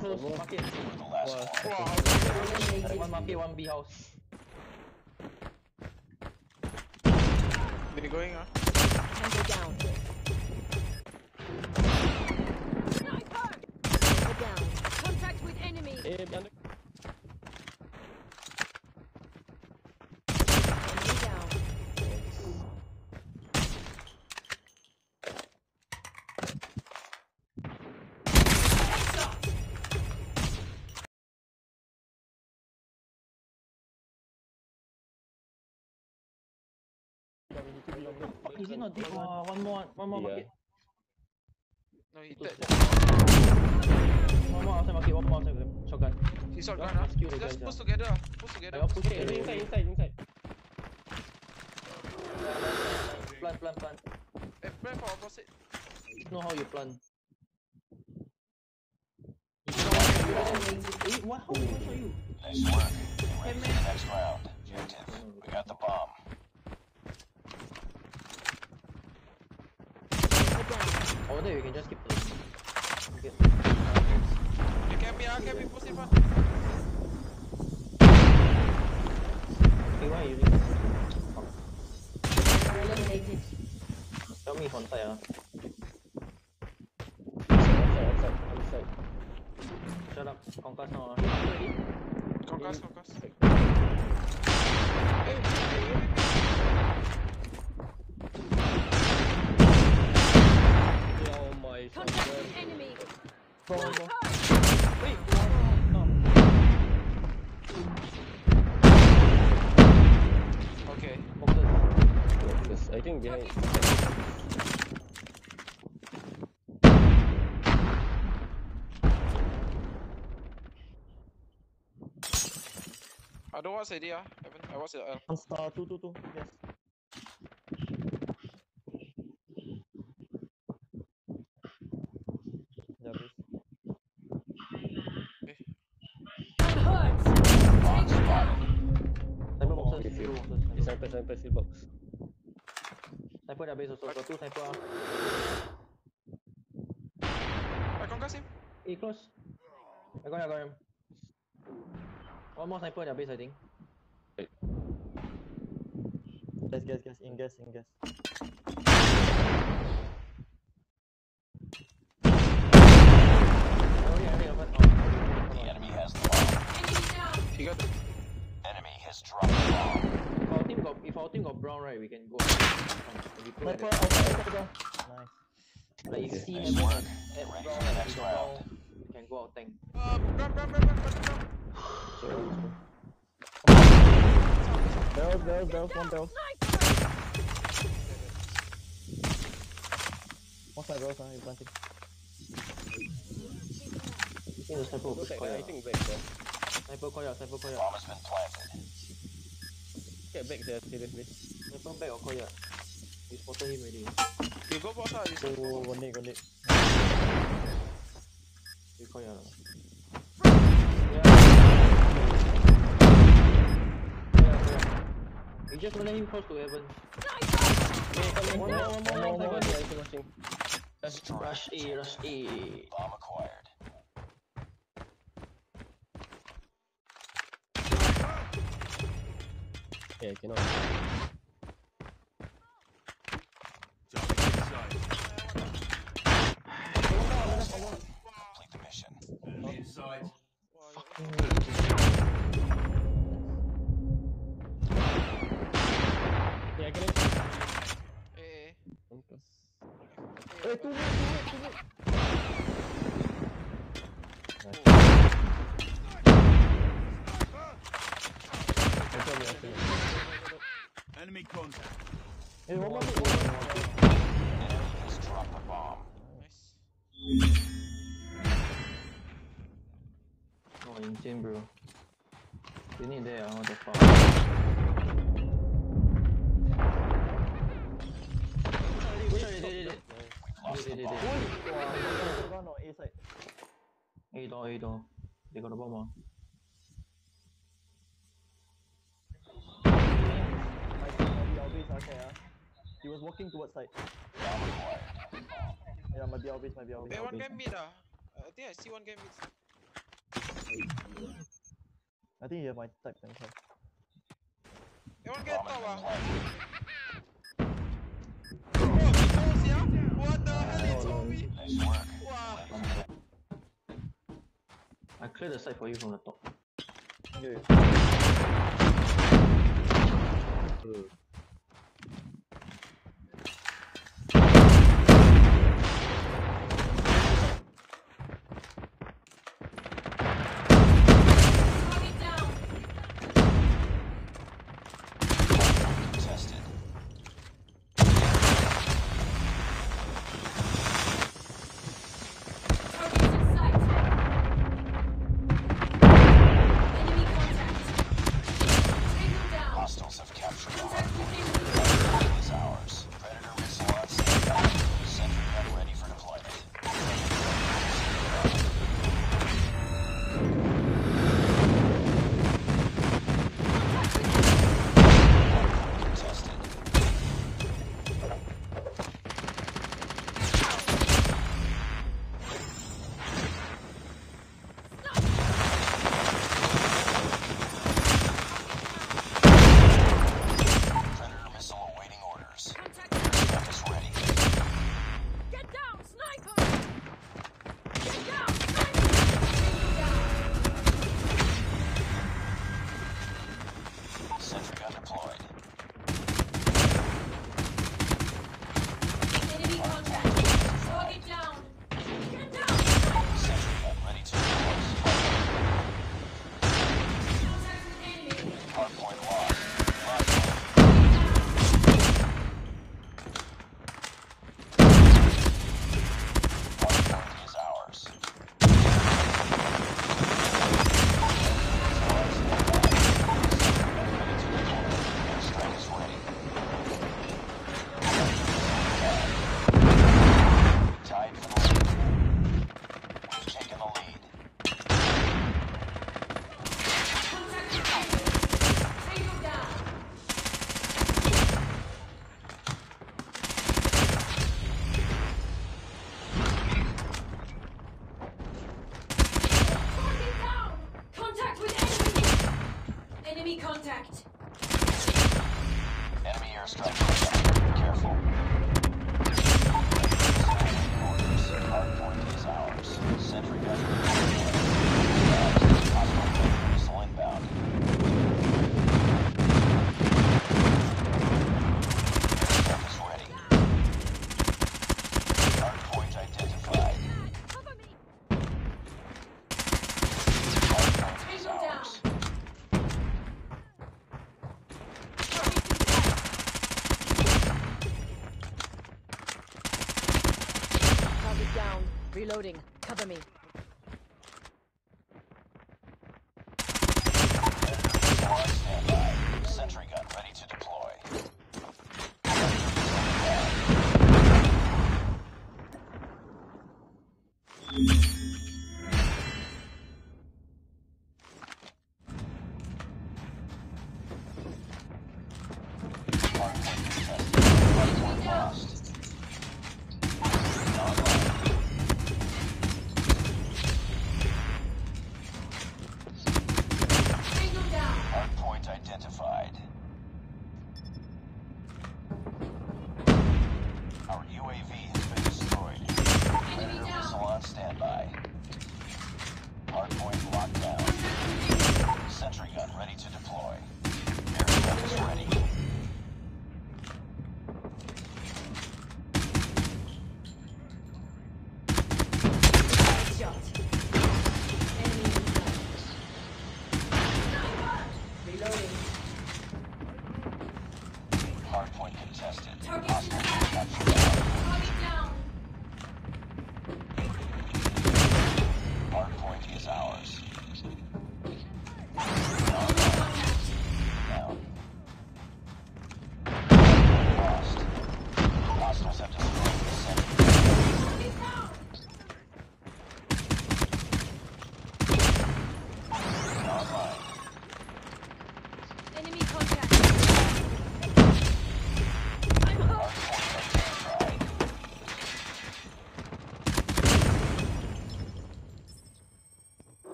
close market. One market, one B house. They going Tango down. Sniper! Tango down. Contact with enemy. Enemy down. Fuck, is he not dead? One more market. No, he dead. One more outside market, one more outside shotgun. He's shotgun now. Just push together. Push together. Push inside. Plant. Hey, plant for opposite. You know how you plant. What? How did I show you? Nice work. Get ready for the next round. Objective. We got the bomb. Over there, we can just keep the. You can be push in front. Okay, why are you using this? Eliminated. Tell me if on side, Outside. Shut up. Concuss now, Concuss. Oh my Contact with enemy. Sniper! Wait, no. Okay. Focus. I think behind. I don't watch AD, Evan. I watch it. Star 2. Yes. Yeah, please. Hurts! Bomb spotted. Sniper boxes. Sniper, field box. Sniper dah base also. Got two sniper. I concuss him. Hey, close. I got him. One more sniper in their base, I think. Gas. In gas. The enemy has the bomb. Enemy down! He got the. Enemy has dropped the bomb. If our team got brown, right, we can go. Sniper outside. Nice. Like if C Nice have work. at Ready brown, for the like next we got round. brown, we can go out tank. Run. Bells, one bell. What's my bells, you're planting. I think the sniper will push I Koya. think back there. Sniper Koya. Bomb has been planted. Get back there, seriously. Sniper back or Koya. We spotted him already. You go boss out. You So, one nick. We Koya. We just let him close to heaven. One more. Rush A. Bomb acquired. Yeah, cannot. Complete the mission. Inside. Yeah, get it. Hey. Hey, 2 mid. Enemy contact. Hey, one more. Enemy has dropped the bomb. Nice. Oh, insane, bro. You need there, what the fuck. We've lost the bomb. A side. A door. They got a bomb. He was walking towards side. Bomb acquired. Yeah, might be our base. Hey, one game mid. I think I see one game mid. I think you have my type themselves. You want to get Bomb top has been ah? planted. Oh, close, yeah? What the hell is Toby? Nice work. Wow. I clear the site for you from the top. Okay. Target down. Contested. Target in sight. Enemy contact. Tango down. Hostiles have captured the Contact with hardpoint. enemy. Hardpoint is ours. Predator missile on standby. Sentry gun ready for deployment. Contested. Predator missile awaiting orders. Contact. Airstrike is ready. Get down, sniper. Get down, sniper. Tango down. Sentry gun deployed. Enemy contact. Target down. Get down. Sentry gun ready to deploy. Contact with enemy. Hardpoint lost. Hardpoint is ours. Airstrike is ready. Tied for the lead. We've taken the lead. Contact with enemy. Tango down. Target down. Contact with enemy. Enemy contact. Enemy airstrike incoming. Careful. Orders. Hardpoint is ours. Sentry gun ready. Hostile missile inbound. Airstrike is ready. Hardpoint identified. Cover me. Hardpoint is Tango down. ours. Target down. Reloading. Cover me. Missile on standby. Sentry gun ready to deploy. Hardpoint contested. Hardpoint lost. Online. Tango down. Hardpoint identified. Our UAV has been destroyed. Enemy Predator down. missile on standby.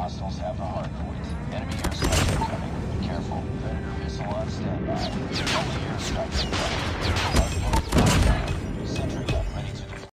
Hostiles have the hard point. Enemy airstrike incoming. Be careful. Predator missile on standby. Enemy airstrike incoming.